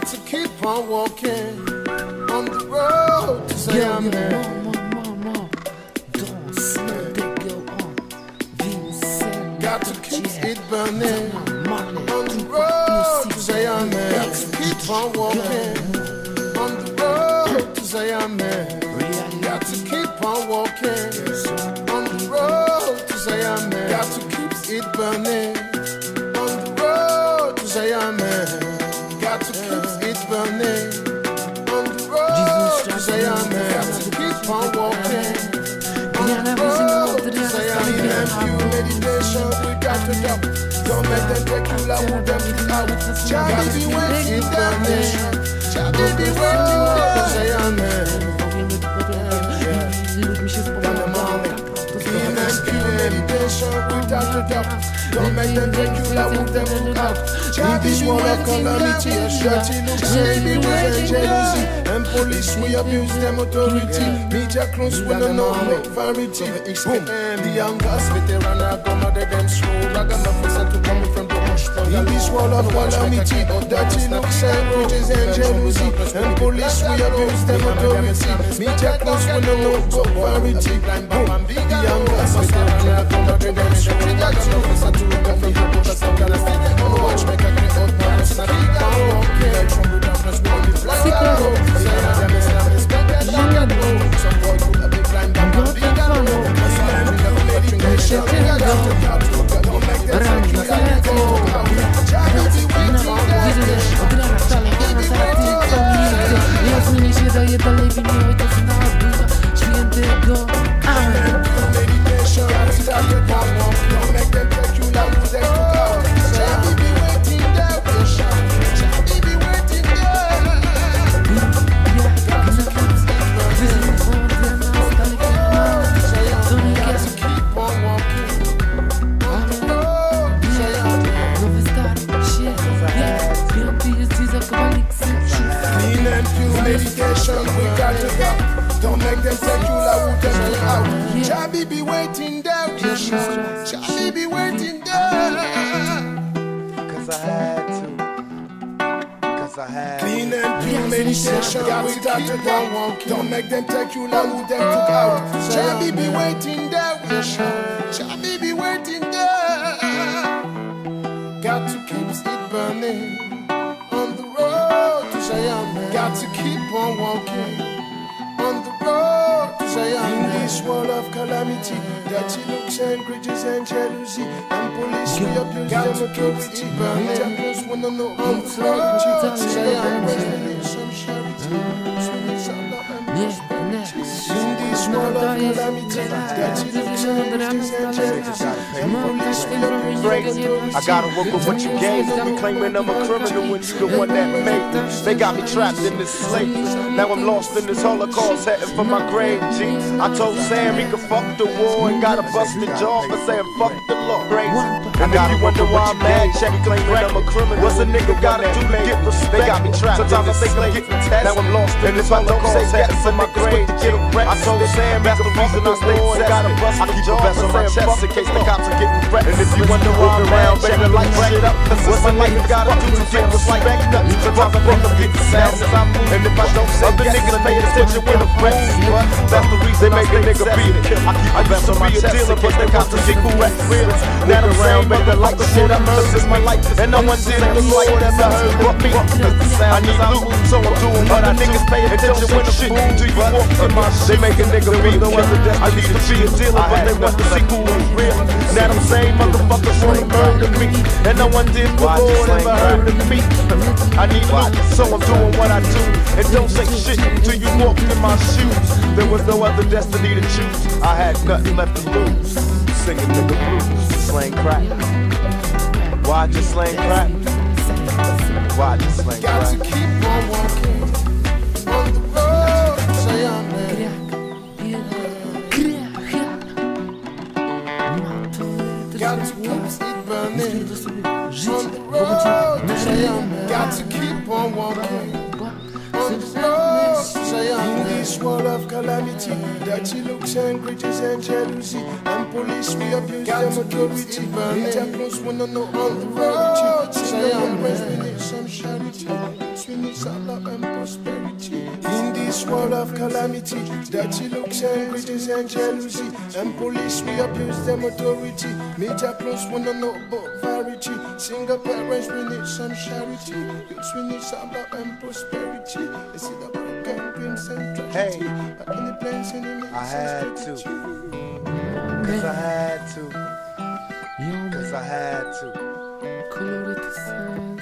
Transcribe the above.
to keep on walking on the road to Zion. Got to keep it burning on the road to Zion. Got to keep on walking on the road to Zion. Got to keep on walking on the road to Zion. Got to keep it burning on the road to Zion. Got to keep it burning on the road to Zion. Got to keep on walking on the road to Zion. And pure meditation, we got to go. Don't let them take you like who them look out. Child, be waiting down there. Child, be waiting down to Zion. Don't make them take you like who them look out. Child, this one of calamity, dirty looks, baby, with jealousy. And police, we abuse them authority. Media close when I know make variety. Boom, the youngest veteran, I go mother them slow. Ragamuffin sent to come from the bush. In this world of calamity, dirty looks, sandwiches and jealousy. And police, we abuse them authority. Media close when I know make variety. Boom, the youngest veteran, I go mother them slow. Ragamuffin sent to come from the bush. Watch make a great old man. Meditation, we got to go. Don't make them take you like who them look out. Chabi be waiting there. Chabi be waiting there. Cause I had to. Cause I had to. Clean and pure meditation, we got to go. Don't make them take you like who them took out. Chabi be waiting there. Chabi be waiting there. Got to keep it burning on the road to Zion. Got to keep on walking on the road to Zion. In this world of calamity, dirty looks and grudges and jealousy, and police we abuse them authority. Media close when I know on the road to Zion. Some charity, in this world of calamity, dirty looks and grudges and jealousy, and police we abuse them authority. I gotta work with what you gave me, claiming I'm a criminal when you the one that made me. They got me trapped in this slavery. Now I'm lost in this Holocaust, heading for my grave, G. I told Sam he could fuck the war and got a busted jaw for saying fuck the law. Crazy. And if you wonder why I'm mad, check claiming I'm a criminal. What's a nigga gotta do to get respect? They got me trapped. Sometimes I think I'm getting tested. Now I'm lost in this Holocaust, heading for my grave, G. I told Sam that's the reason I stay got a busted jaw for saying fuck in case the cops are getting wrecked. And if you wonder why I'm around, baby, like shit up. What's a nigga gotta do to get respect? Sometimes I think I'm getting sad as I move. And if I don't say other niggas pay attention when I'm pressing. That's the reason they make a nigga be a killer. I keep a vest on my chest in case they got to see who at real. Now I'm saying, nigga, like the shit I murdered is my life. And no one did the Lord ever heard but me. I need loot, so I'm doing what I niggas pay attention when the shit do you walk in my shit. They make a nigga be a killer. I need to be a dealer, but they want to see who is real. Now I'm saying, motherfuckers wanna murder me. And no one did the Lord ever heard of me. I need loot, so I'm doing what I do. And don't say shit till you walk in my shoes. There was no other destiny to choose. I had nothing left to lose. Singing nigga blues, slang crack. Why just slang crack? Why just slang crack? Got to keep on walking on the road to Zion. Got to keep it burning on the road to Zion. Got to keep on walking on the road to Zion. In this world of calamity, dirty looks and grudges and jealousy, and police we abuse them authority. Media close when I know on the road to Zion. some charity. We need some love and prosperity. In this world of calamity, dirty looks and greetings and jealousy, and police we abuse them authority. Media plus wanna know about variety. Single parents we need some charity. Youths we need some love and prosperity. They see the broken dreams and tragedy. Hey, but in the plans and in the I had to. Cause I had to. Cause I had to.